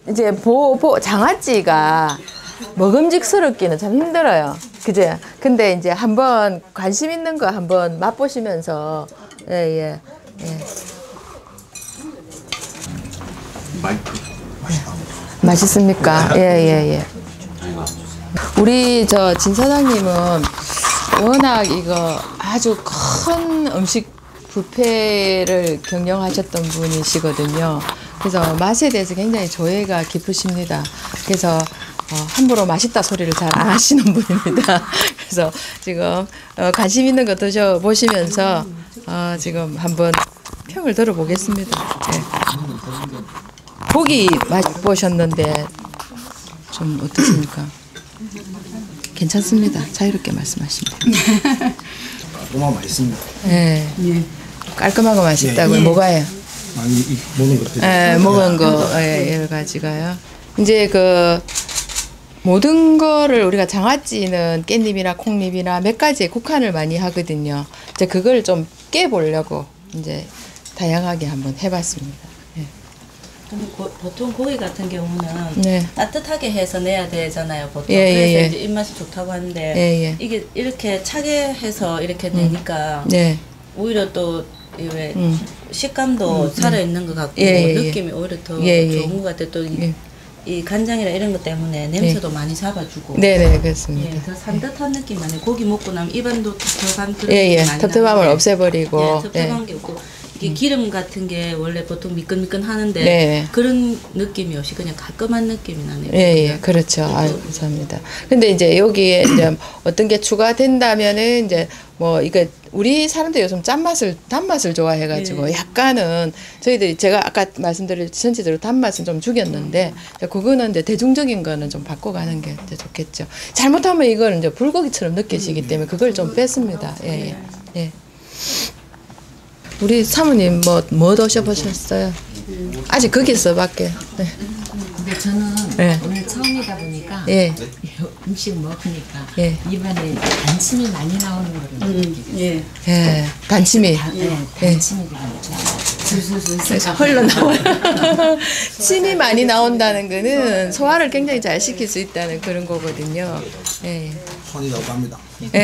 이제 장아찌가 먹음직스럽기는 참 힘들어요. 그제? 근데 이제 한번 관심 있는 거 한번 맛보시면서 예. 맛있습니까? 예. 우리 진 사장님은 워낙 이거 아주 큰 음식 뷔페를 경영하셨던 분이시거든요. 그래서 맛에 대해서 굉장히 조예가 깊으십니다. 그래서 함부로 맛있다 소리를 잘 안 하시는 분입니다. 그래서 지금 관심 있는 거 드셔보시면서 지금 한번 평을 들어보겠습니다. 네. 고기 맛보셨는데 좀 어떠십니까? 괜찮습니다. 자유롭게 말씀하시면 됩니다. 너무 맛있습니다. 네. 깔끔하고 맛있다고요? 뭐가요? 많이 먹은 것들. 먹은 거 여러 가지가요. 이제 모든 거를 우리가 장아찌는 깻잎이나 콩잎이나 몇 가지에 국한을 많이 하거든요. 이제 그걸 좀 깨보려고 이제 다양하게 한번 해봤습니다. 근데 보통 고기 같은 경우는 따뜻하게 해서 내야 되잖아요, 보통. 그래서 이제 입맛이 좋다고 하는데 이게 이렇게 차게 해서 이렇게 내니까 오히려 또 식감도 살아있는 것 같고 느낌이 오히려 더 좋은 것 같아요. 또 이 간장이나 이런 것 때문에 냄새도 많이 잡아주고. 네네, 그렇습니다. 더 산뜻한 느낌 많이. 고기 먹고 나면 입안도 텁텁한 그런 느낌이 많이 텁텁함을 없애버리고. 텁텁한 게 없고. 이게 기름 같은 게 원래 보통 미끈미끈 하는데 그런 느낌이 없이 그냥 깔끔한 느낌이 나네요. 그렇죠. 아유, 감사합니다. 근데 이제 여기에 이제 어떤 게 추가된다면은 이제 이거 우리 사람들이 요즘 단맛을 좋아해가지고 약간은 저희들이 제가 아까 말씀드린 전체적으로 단맛은 좀 죽였는데 그거는 이제 대중적인 거는 좀 바꿔가는 게 이제 좋겠죠. 잘못하면 이걸 이제 불고기처럼 느껴지기 때문에 그걸 좀 뺐습니다. 예. 우리 사모님 뭐 드셔보셨어요? 아직 거기서밖에. 근데 저는 오늘 처음이다 보니까 음식 먹으니까 입안에 단침이 많이 나오는 거를 느끼겠어요. 단침이. 단침이 술술술 흘러나와요. 침이 많이 나온다는 거는 소화를 굉장히 잘 시킬 수 있다는 그런 거거든요. 손이 더 갑니다.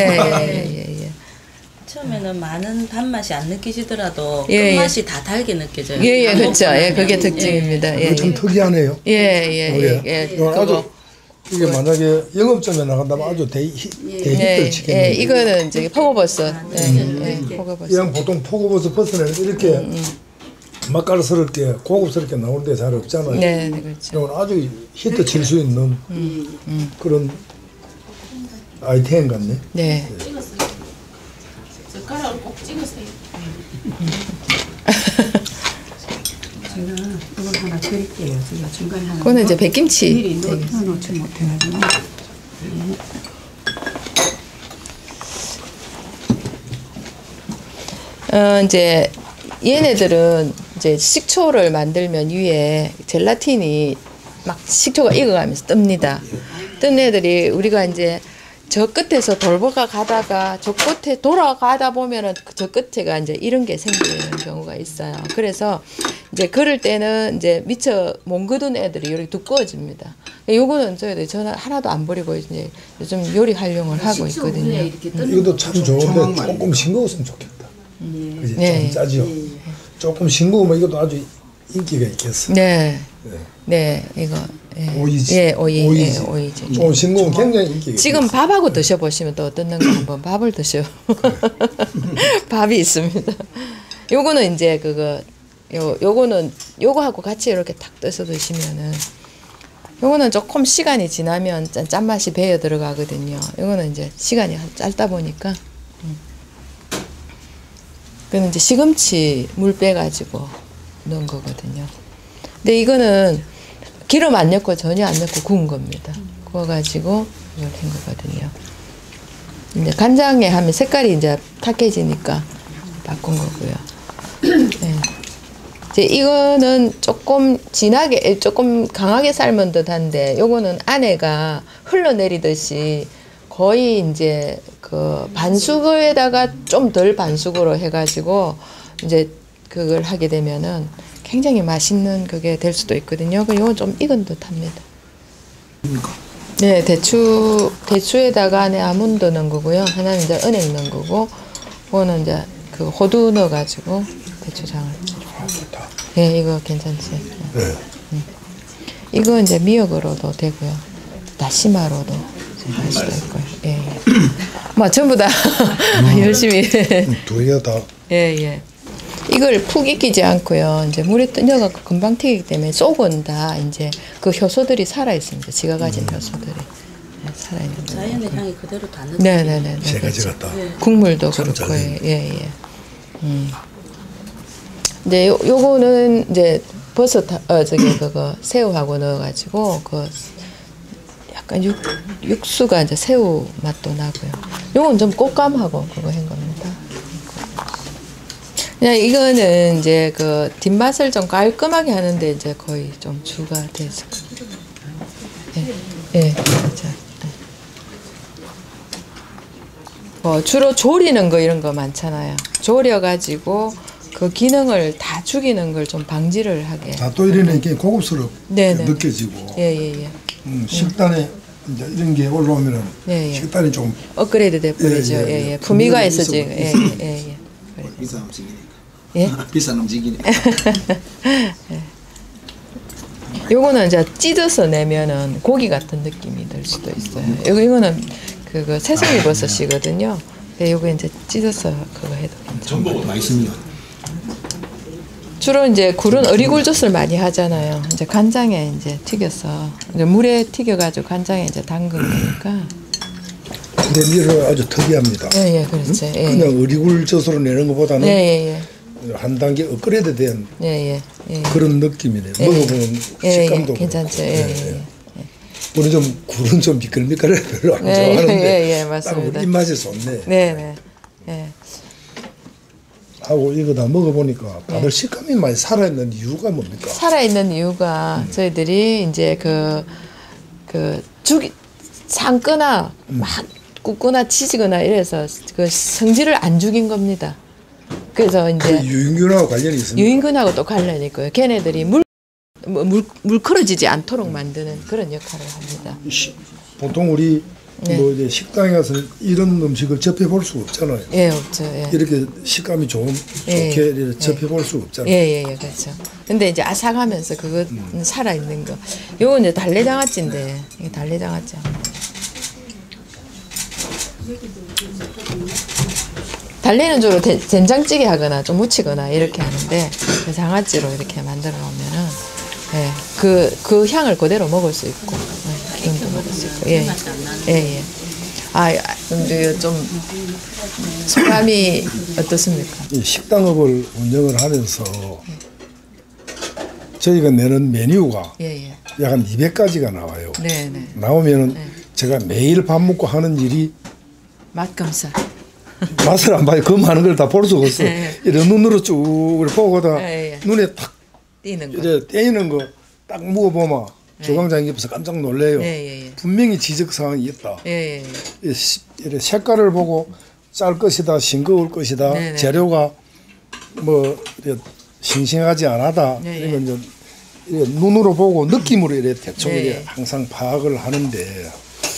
처음에는 많은 단맛이 안 느끼시더라도 끝맛이 다 달게 느껴져요. 그렇죠. 그게 특징입니다. 좀 특이하네요. 그거 이게 만약에 영업점에 나간다면 아주 대히트를 치겠네요. 이거는 이제 포고버섯. 포고버섯. 이런 보통 포고버섯 버섯은 이렇게 맛깔스럽게 고급스럽게 나오는 데 잘 없잖아요. 그렇죠. 이건 아주 히트 칠 수 있는 그런 아이템 같네. 젓가락을 꼭 찍으세요. 제가 이걸 하나 드릴게요. 제가 중간에 하나. 그거는 이제 백김치. 미리 넣어놓지 못해가지고. 이제 얘네들은 이제 식초를 만들면 위에 젤라틴이 막 식초가 익어가면서 뜹니다. 뜬 애들이 우리가 이제 저 끝에서 돌보가 가다가 저 끝에 돌아가다 보면은 저 끝에가 이제 이런 게 생기는 경우가 있어요. 그래서 이제 그럴 때는 이제 미처 못 거둔 애들이 이렇게 두꺼워집니다. 요거는 저희들 저는 하나도 안 버리고 이제 요즘 요리 활용을 하고 있거든요. 이것도 참 좋은데 조금 싱거웠으면 좋겠다. 그지? 좀 짜죠. 조금 싱거우면 이것도 아주 인기가 있겠어. 이거. 오이지. 오이지. 좀 싱거우면 굉장히 인기가 지금 밥하고 드셔보시면 또 어떻는가 한번 밥을 드셔. 밥이 있습니다. 요거는 이제 요거는 요거하고 같이 이렇게 탁 떠서 드시면은 요거는 조금 시간이 지나면 짠맛이 배어 들어가거든요. 요거는 이제 시간이 짧다 보니까 그는 이제 시금치 물 빼가지고 넣은 거거든요. 근데 이거는 기름 안 넣고 전혀 안 넣고 구운 겁니다. 구워가지고 이걸 한 거거든요. 이제 간장에 하면 색깔이 이제 탁해지니까 바꾼 거고요. 이제 이거는 조금 진하게, 조금 강하게 삶은 듯한데, 요거는 안에가 흘러내리듯이 거의 이제 그 반숙에다가 좀 덜 반숙으로 해가지고 이제 그걸 하게 되면은 굉장히 맛있는 그게 될 수도 있거든요. 그 이건 좀 익은 듯합니다. 네, 대추에다가 안에 아몬드 넣은 거고요. 하나는 이제 은행 넣은 거고, 그거는 이제 그 호두 넣어가지고 대추장을. 네, 이거 괜찮지. 네. 이거 이제 미역으로도 되고요. 다시마로도 할 수도 있고요. 예, 예. 뭐 전부 다 열심히. 두 개가 다. 예, 예. 이걸 푹 익히지 않고요. 이제 물에 떠녀갖고 금방 튀기기 때문에 속은 다 이제 그 효소들이 살아 있습니다. 지가 가진 효소들이 살아 있는 거예요. 자연의 향이 그대로 다 넣는. 네네네. 세 가지 같다. 국물도 그렇고, 예, 예. 이제 요거는 이제 버섯, 그거 새우하고 넣어가지고 그 약간 육수가 이제 새우 맛도 나고요. 요건 좀 꽃감하고 그거 한 겁니다. 그냥 이거는 이제 그 뒷맛을 좀 깔끔하게 하는데 이제 거의 좀 주가 돼서. 예, 예, 그렇죠. 뭐 주로 조리는 거 이런 거 많잖아요. 조려가지고 그 기능을 다 죽이는 걸 좀 방지를 하게. 또 이런 게 고급스럽게 네네. 느껴지고. 예예예. 식단에 이제 이런 게 올라오면은 식단이 좀 업그레이드 돼 버리죠. 예예. 품위가 있어지. 예예. 비싼 음식이니까. 예? 비싼 음식이니까. 요거는 이제 찢어서 내면은 고기 같은 느낌이 들 수도 있어요. 이거는 그 새송이 버섯이거든요. 근데 요거 이제 찢어서 그거 해도 괜찮아요. 전복은 맛있습니다. 주로 이제 굴은 어리굴젓을 많이 하잖아요. 이제 간장에 이제 튀겨서 이제 물에 튀겨가지고 간장에 이제 담근 거니까. 근데 미를 아주 특이합니다. 예, 그렇죠. 예. 그냥 어리굴젓으로 내는 것보다는 예. 한 단계 업그레이드 된 예. 그런 느낌이네요. 먹어보는 식감도 괜찮죠. 예. 우리 좀 굴은 좀 미끌미끌해 별로 안 좋아하는데 맞습니다. 딱 입맛이 좋네. 네. 하고 이거 다 먹어보니까 다들 식감이 많이 살아있는 이유가 뭡니까? 살아있는 이유가 저희들이 이제 죽이 삶거나 막 굽거나 치지거나 이래서 그 성질을 안 죽인 겁니다. 그래서 이제 그 유인균하고 관련이 있습니다. 유인균하고 또 관련이 있고요. 걔네들이 물컬어지지 않도록 만드는 그런 역할을 합니다. 보통 우리 뭐 이제 식당에 가서 이런 음식을 접해 볼 수가 없잖아요. 예, 없죠. 예. 이렇게 식감이 좋게 이렇게 접해 볼 수가 없잖아요. 예, 그렇죠. 근데 이제 아삭하면서 그거 살아 있는 거. 요거 이제 달래장아찌인데 이게 달래장아찌. 달래는 주로 된장찌개 하거나 좀 무치거나 이렇게 하는데 그 장아찌로 이렇게 만들어 놓으면은 그 향을 그대로 먹을 수 있고 기름도 먹을 수 있고 예. 근데 좀 소감이 어떻습니까? 이 식당업을 운영을 하면서 저희가 내는 메뉴가 약 한 200가지가 나와요. 네네. 나오면은 제가 매일 밥 먹고 하는 일이 맛검사. 맛을 안 봐요. 그 많은 걸 다 볼 수가 없어. 이런 눈으로 쭉 보고다 눈에 탁 띄는 거. 이제 떼이는 거 딱 먹어보면 조강장이 입어서 깜짝 놀래요. 분명히 지적 사항이 있다. 이래 색깔을 보고 짤 것이다, 싱거울 것이다, 재료가 뭐 이래 싱싱하지 않았다. 이런 건 이제 눈으로 보고 느낌으로 이래 대충 이래 항상 파악을 하는데.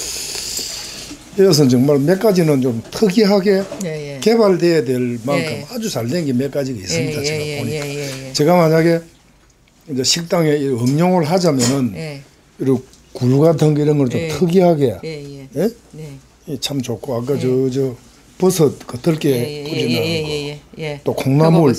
이것은 정말 몇 가지는 좀 특이하게 개발돼야 될 만큼 아주 잘 된 게 몇 가지가 있습니다. 제가 보니까. 제가 만약에 이제 식당에 응용을 하자면은 이런 굴 같은 거 이런 걸 좀 특이하게 참 좋고 아까 저 버섯 그 들깨 뿌리는 거 또 콩나물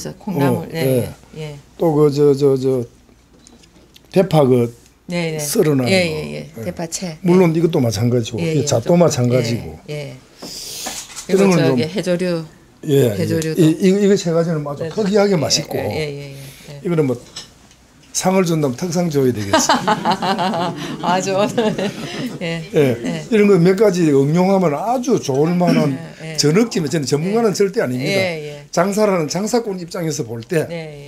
또 그 저 대파 그 썰어놔. 대파채. 물론 이것도 마찬가지고, 잣도 마찬가지고. 이런 건 좀 해조류. 해조류도. 이거 세 가지는 아주 특이하게 맛있고. 이거는 뭐 상을 준다면 특상 줘야 되겠어. 아주 이런 거 몇 가지 응용하면 아주 좋을 만한 저 느낌에 저는 전문가는 절대 아닙니다. 장사라는 장사꾼 입장에서 볼 때,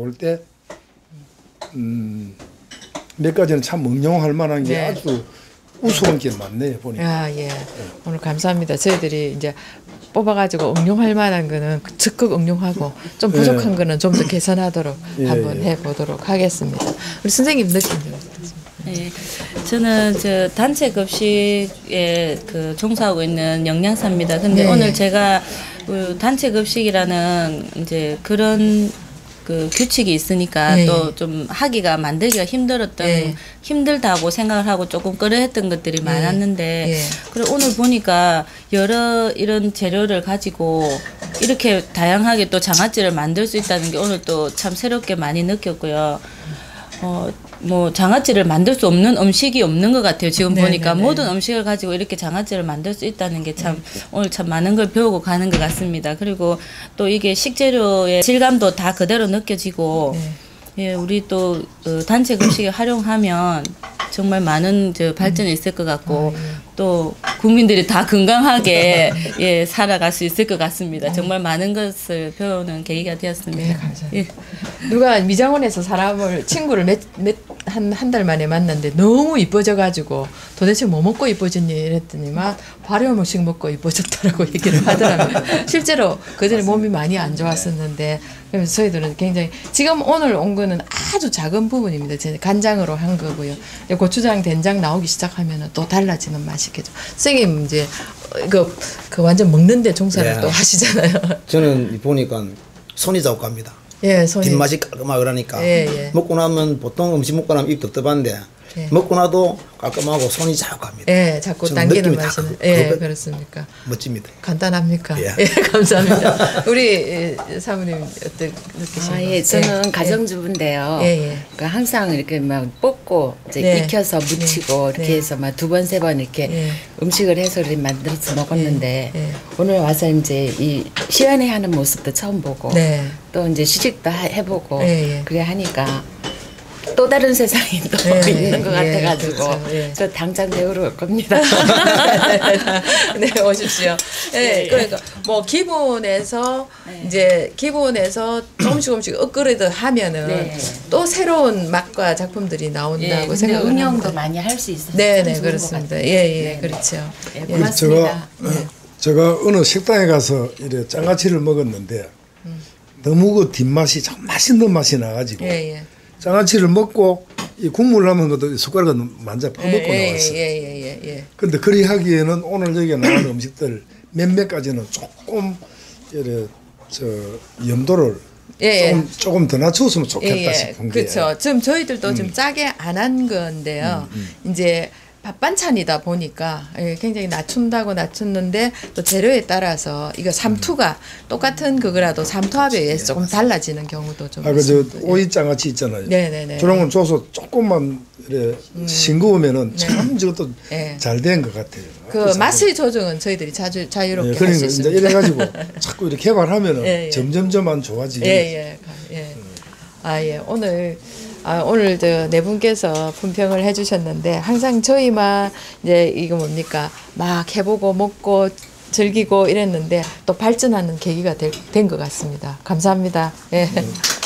몇 가지는 참 응용할 만한 게 아주 우스운 게 많네요 보니까. 아, 예. 오늘 감사합니다. 저희들이 이제 뽑아가지고 응용할 만한 거는 적극 응용하고 좀 부족한 거는 좀 더 개선하도록 한번 해보도록 하겠습니다. 우리 선생님 느낌 좀 어떠십니까? 네, 저는 저 단체 급식에 그 종사하고 있는 영양사입니다. 근데 오늘 제가 그 단체 급식이라는 이제 그런 그 규칙이 있으니까 또 좀 하기가 만들기가 힘들다고 생각을 하고 조금 꺼려했던 것들이 많았는데 그리고 오늘 보니까 여러 이런 재료를 가지고 이렇게 다양하게 또 장아찌를 만들 수 있다는 게 오늘 또 참 새롭게 많이 느꼈고요. 뭐 장아찌를 만들 수 없는 음식이 없는 것 같아요. 지금 보니까 모든 음식을 가지고 이렇게 장아찌를 만들 수 있다는 게 참 오늘 참 많은 걸 배우고 가는 것 같습니다. 그리고 또 이게 식재료의 질감도 다 그대로 느껴지고 예, 우리 또 단체 급식을 활용하면 정말 많은 발전이 있을 것 같고 또 국민들이 다 건강하게 예, 살아갈 수 있을 것 같습니다. 정말 많은 것을 배우는 계기가 되었습니다. 네, 감사합니다. 예. 누가 미장원에서 친구를 한 달 만에 만났는데 너무 이뻐져가지고 도대체 뭐 먹고 이뻐졌니 이랬더니만 발효 음식 먹고 이뻐졌다라고 얘기를 하더라고요. 실제로 그전에 몸이 많이 안 좋았었는데 그래서 저희들은 굉장히 지금 오늘 온 거는 아주 작은 부분입니다. 간장으로 한 거고요. 고추장, 된장 나오기 시작하면 또 달라지는 맛이겠죠. 선생님 이제 그 완전 먹는데 종사를 또 하시잖아요. 저는 보니까 손이 자꾸 갑니다. 예, 손이. 뒷맛이 깔끔하고 그러니까 먹고 나면 보통 음식 먹고 나면 입 덥답한데 먹고 나도 깔끔하고 손이 자꾸 갑니다. 예, 자꾸 당기는 맛이는. 예, 그렇습니까? 멋집니다. 간단합니까? 예, 감사합니다. 우리 사모님 어떻게 느끼시나요? 예, 저는 가정주부인데요. 그러니까 항상 이렇게 막 뽑고 이제 익혀서 무치고 이렇게 해서 막 2번, 3번 이렇게 음식을 해서 이렇게 만들어서 먹었는데 오늘 와서 이제 이 시연회하는 모습도 처음 보고 또 이제 시식도 해보고 그래 하니까 또 다른 세상이 또 있는 것 같아가지고 그렇죠. 저 당장 배우러 올 겁니다. 네, 오십시오. 그러니까 뭐 기본에서 이제 조금씩 업그레이드 하면은 또 새로운 맛과 작품들이 나온다고 생각을 응용도 합니다. 많이 할 수 있어서 네, 그렇습니다. 그렇죠. 고맙습니다. 제가 어느 식당에 가서 이래 장아찌를 먹었는데 너무 그 뒷맛이 참 맛있는 맛이 나가지고 장아찌를 먹고 이 국물 남은 것도 숟가락을 만져 퍼먹고 나왔어요. 근데 그리 하기에는 오늘 여기 나온 음식들 몇몇 가지는 조금 이래 염도를 조금 더 낮췄으면 좋겠다 싶은 게. 그렇죠. 지금 저희들도 좀 짜게 안 한 건데요. 이제 밥 반찬이다 보니까 굉장히 낮췄는데 또 재료에 따라서 이거 삼투가 똑같은 그거라도 삼투압에 의해서 조금 달라지는 경우도 좀 있습니다. 오이 장아찌 있잖아요. 네네네. 그런 건 줘서 조금만 이래 싱거우면은 참 저것도 잘 된 것 같아요. 그 맛의 조정은 저희들이 자유롭게 할 수 있습니다. 이래 가지고 자꾸 이렇게 개발하면은 점점점 좋아지게. 오늘 네 분께서 품평을 해주셨는데 항상 저희만 이제 이거 뭡니까 막 해보고 먹고 즐기고 이랬는데 또 발전하는 계기가 된 것 같습니다. 감사합니다.